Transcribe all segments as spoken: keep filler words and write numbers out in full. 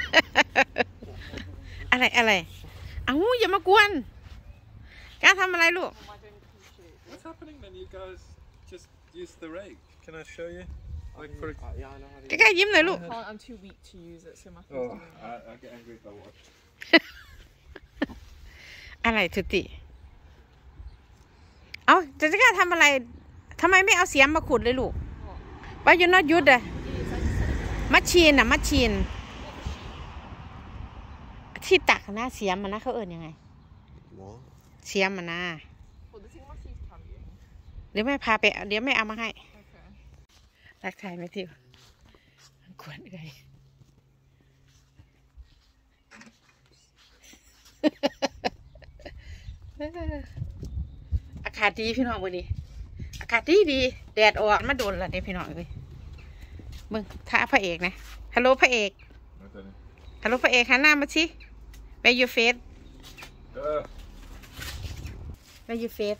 อะไรอะไรเอ้าอย่ามากวนกล้าทำอะไรลูก What's happening then? You guys just use the rake. Can I show you? Like for. Yeah, I know how to. กล้ายิ้มหน่อยลูก I'm too weak to use it, so my. Oh, I, I get angry if I watch. อะไรทุติเอาจะกล้าทำอะไรทำไมไม่เอาเสียมมาขุดเลยลูกว่าอยู่นอตยุดอะมัชชีนอะมัชชีนที่ตักนะเสียมมันนะเขาเอิ้นยังไงเสียมมันนะเดี๋ยวแม่พาไปเดี๋ยวแม่เอามาให้รักทายไหมทิวกวนเลยอากาศดีพี่น้องวันนี้อากาศดีดีแดดออกมาโดนละเนี่ยพี่น้องเลยมึงท้าพระเอกนะฮัลโหลพระเอกฮัลโหลพระเอกหันหน้ามาสิไปยูเฟสไปยูเฟส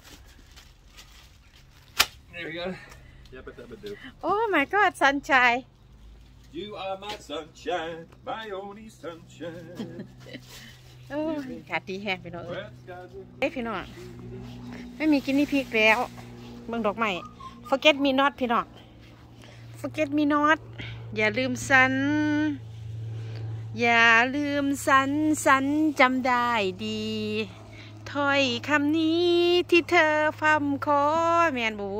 There we go. Yeah, but that would do. Oh my God, sunshine. You are my sunshine, my only sunshine. โอ้ยอากาศดีแฮะพี่น้องเอ้ยพี่น้องไม่มีกินนี่พริกแล้วเมืองดอกไม้ forget me not พี่น้อง forget me not อย่าลืมสันอย่าลืมสันสันจำได้ดีถ้อยคำนี้ที่เธอพำขอแมนบู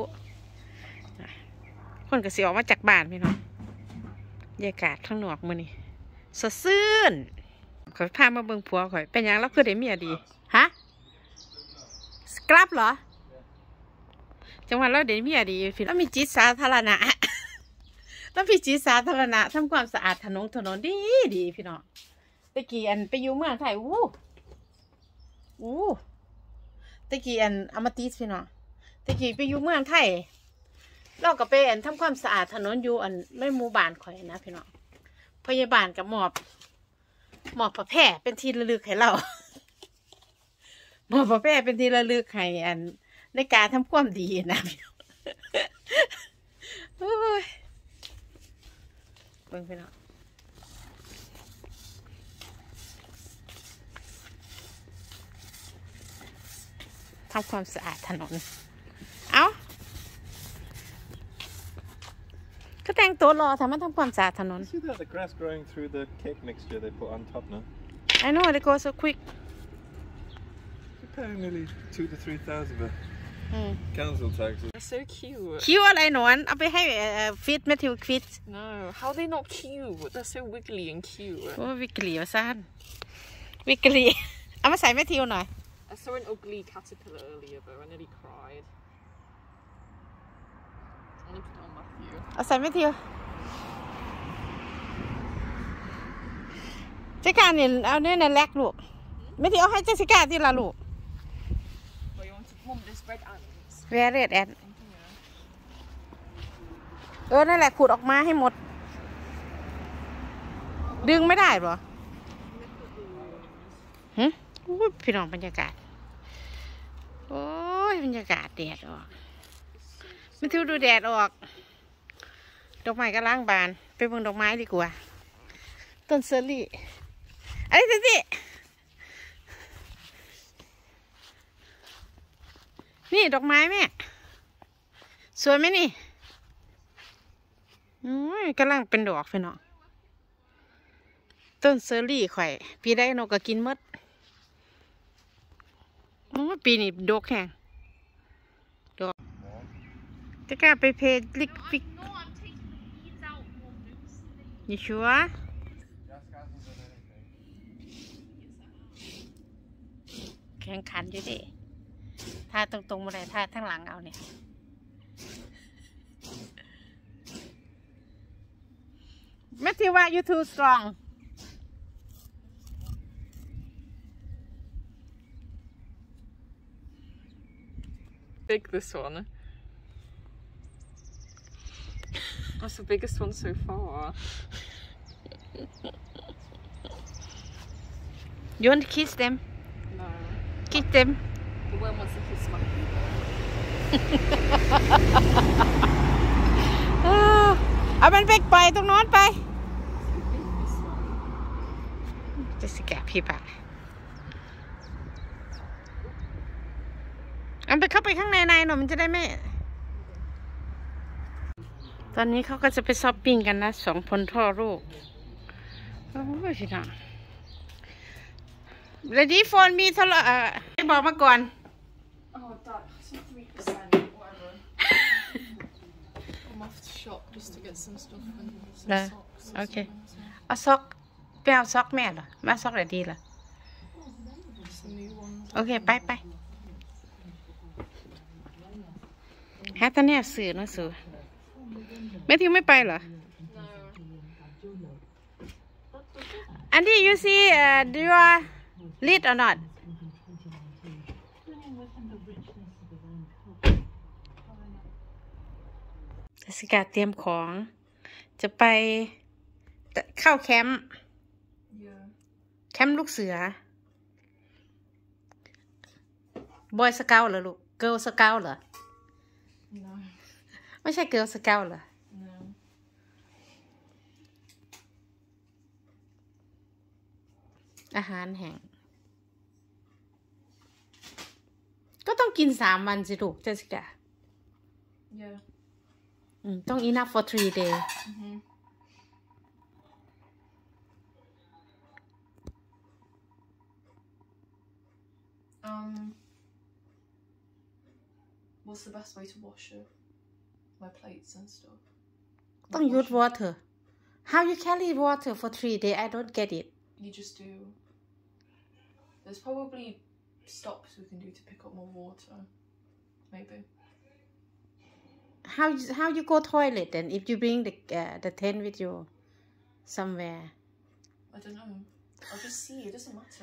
คนก็สิออกมาจากบ้านพี่น้องบรรยากาศข้างนอกมื้อนี้สดชื่นข่อยพามาเบิ่งผัวข่อยเป็นยังแล้วคือได้เมียดีฮะสครับเหรอจังหวัดเราได้เมียดีพี่แล้วมีจิตสาธารณะต้องมีจิตสาธารณะทำความสะอาดถนนถนนดีดีพี่น้องตะกี้อันไปอยู่เมืองไทยอู้อู้ตะกี้อันอมติสพี่น้องตะกี้ไปอยู่เมืองไทยเราก็ไปอันทำความสะอาดถนนอยู่อันไม่หมู่บ้านข่อยนะพี่น้องพยาบาลกับหมอบหมอบประแพร่เป็นที่ระลึกให้เราหมอบประแพร่เป็นที่ระลึกให้อันในการทำความดีนะพี่น้องโอ้ยเบิ่งพี่น้องทำความสะอาดถนนเอาก็แต่งตัวรอทำมันทำความสะอาดถนน See that the grass growing through the cake mixture they put on top now? I know they go so quick. You're paying nearly two to three thousand for Mm. council taxes. They're so cute. คิ้วอะไรหนอนเอาไปให้ฟิตแมทธิวฟิต No, how are they not cute? They're so wiggly and cute. โอ้วิกฤตวะซ่านวิกฤตเอามาใส่แมทธิวหน่อย I saw an ugly caterpillar earlier though. I nearly cried. I want to put it on Matthew. เอาใส่แมทธิวเจ๊กาเนี่ยเอาเนี่ยในแลกลูกแมทธิวเอาให้เจ๊กาที่ละลูก But you want to mum this red ants? แวร์เรดแอนเออนั่นแหละขูดออกมาให้หมดดึงไม่ได้หรอฮึพี่น้องบรรยากาศโอ้ยบรรยากาศแดดออกไม่ทิวดูแดดออกดอกไม้ก็ล้างบานไปเบิ่งดอกไม้ดีกว่าต้นเซอร์รี่อะไรสิสินี่ดอกไม้แม่สวยไหมนี่อุ้ยกำลังเป็นดอกพี่น้องต้นเซอร์รี่ข่อยปีได้นกก็กินมดโอ้ปีนี้ดกแห้งดอกจะกล้าไปเพจลิกฟิกนี่ชัวแข่งขันอยู่ดิท่าตรงๆมาเลยท่าทั้งหลังเอาเนี่ยแมทธิวว่า you too strong Big this one. That's the biggest one so far. You want to kiss them? No. Kiss them. The worm wants to kiss my feet. เอามันไปปล่อยตรงโน้นไปจะสิแกะพี่ปะเอาไปเข้าไปข้างในในหน่อยมันจะได้ไม่ตอนนี้เขาก็จะไปช้อปปิ้งกันนะสองคนพ่อลูกโอ้ยพี่น้อง ready for me เท่าไหร่ให้บอกมาก่อน Oh, Dad, some three percent, whatever. I'm off to shop just to get some stuff and some No. socks. Okay. Or something, เอาซอกไปเอาซอกแม่เหรอมาซอกไหนดีล่ะ so some new ones. โอเคไปไปฮะตอนนี้สื่อนะสื่อแม่ทิวไม่ไปเหรอ No. อันที่ you see uh, do you lead or not สิกาเตรียมของจะไปเข้าแคมป์ Yeah. แคมป์ลูกเสือบอยสเกลเหรอลูกเกิร์ลสเกลเหรอ No. ไม่ใช่เกิร์ลสเกลเหรอ No. อาหารแห้งก็ต้องกินสามวันสิลูกเจสิกา Yeah. อืมต้อง enough for three day Mhm. Um. What's the best way to wash it? My plates and stuff. ต้อง use water how you carry water for three day I don't get it You just do. There's probably stops we can do to pick up more water. Maybe. how you- how you go toilet then if you bring the uh, the tent with you somewhere I don't know. I'll just see. It doesn't matter.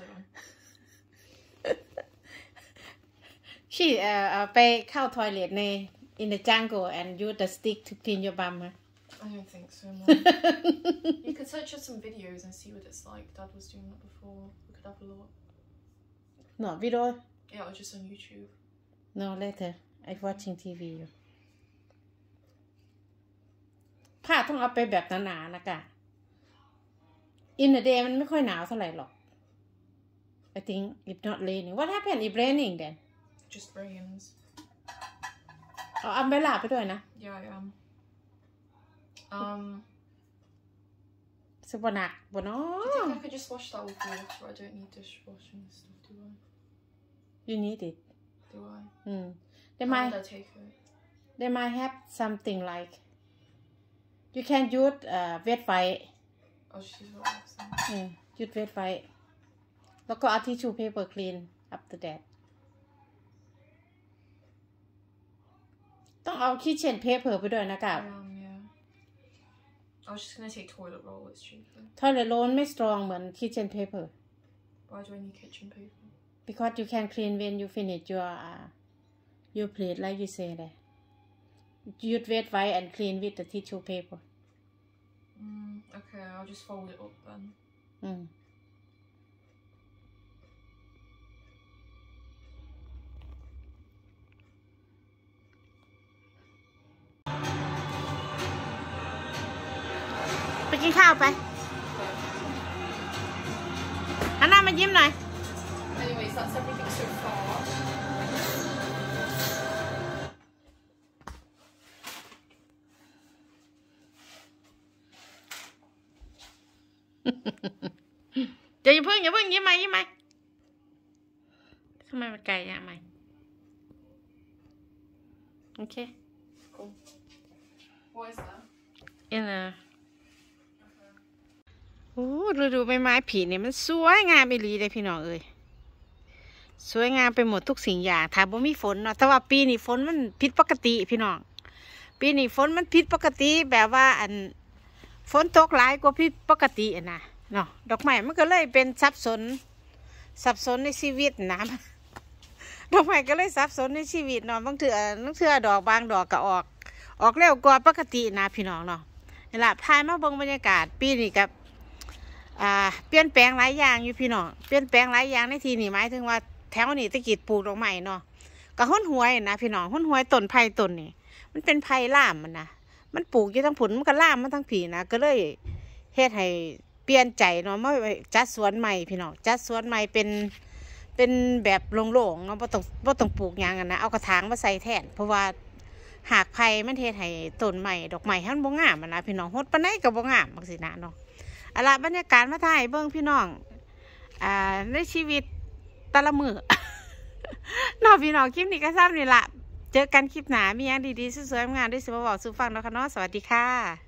ชีเอ่อไปเข้า toilet ใน in the jungle and use the stick to clean your bum ฮะ I don't think so. No. You could search up some videos and see what it's like. Dad was doing that before. We could have a look. no video Yeah, it was just on YouTube. no later I watching ที วี อยู่ผ้าต้องเอาไปแบบหนาๆนะกะ in the day มันไม่ค่อยหนาวเท่าไหร่หรอก I think if not raining what happened if raining then Just rains. เอาอัมเบล่าไปด้วยนะ Yeah, I am. Um, สบหนักบ่เนา do you ะ think I could just wash that with water? I don't need dishwashing and stuff, do I? you need it Do I? อืม they How might would I take it? they might have something like you can use uh, wet white I'll just use what I was saying. อืม use wet white แล้วก็เอาทิชชู่ paper clean after that ต้องเอา kitchen paper ไปด้วยนะกะ I am, yeah. I was just gonna take toilet roll, it's cheaper. toilet roll ไม่ strong เหมือน kitchen paper Why do I need kitchen paper? because you can clean when you finish your uh, your plate like you say there use wet white and clean with the tissue paper Mm, okay, I'll just fold it up then. อืมไปกินข้าวไปหันหน้ามายิ้มหน่อย Anyways, that's everything so far. เดี๋ยวอย่าเพิ่งอย่าเพิ่งยิ้มไหมยิ้มไหมทำไมมันไกลอย่างไหมโอเค Cool. What is that? เอ็นอะโอ้ฤดูใบไม้ผลิเนี่ยมันสวยงามไปลีเลยพี่น้องเอ้ยสวยงามไปหมดทุกสิ่งอย่างถ้าบ่มีฝนเนาะแต่ว่าปีนี้ฝนมันผิดปกติพี่น้องปีนี้ฝนมันผิดปกติแบบว่าอันฝนตกหลายกว่าผิดปกติอะนะเนาะดอกไม้มันก็เลยเป็นสับสนสับสนในชีวิตนะดอกไม้ก็เลยสับสนในชีวิตเนาะบางเถื่อบางเถื่อดอกบางดอกก็ออกออกเร็วกว่าปกตินะพี่น้องเนาะนี่ล่ะพายมาเบิ่งบรรยากาศปีนี้กับอ่าเปลี่ยนแปลงหลายอย่างอยู่พี่น้องเปลี่ยนแปลงหลายอย่างในที่นี่หมายถึงว่าแถวนี้ตะกี้ปลูกดอกไม้เนาะก็ห้นหวยนะพี่น้องห้นหวยต้นไผ่ต้นนี่มันเป็นไผ่ล่ามมันนะมันปลูกอยู่ทั้งผุนมันก็ล่ามมันทั้งผีนะก็เลยเฮ็ดให้เปลี่ยนใจเนาะมาจัดสวนใหม่พี่น้องจัดสวนใหม่เป็นเป็นแบบโล่งๆเนาะบ่ต้องบ่ต้องปลูกหยังกันนะเอากระถางมาใส่แทนเพราะว่าหากไผ่มันเฮ็ดให้ต้นใหม่ดอกไม้มันบ่งามนะพี่น้องฮดปานใดก็บ่งามจังซี่นะเนาะเอาล่ะบรรยากาศมาถ่ายเบิ่งพี่น้องอ่าในชีวิตแต่ละมื้อ เนาะพี่น้องคลิปนี้ก็ซ้ำนี่ล่ะเจอกันคลิปหน้ามีหยังดีๆสวยๆงามๆได้สิมาบอกสู่ฟังเนาะค่ะเนาะสวัสดีค่ะ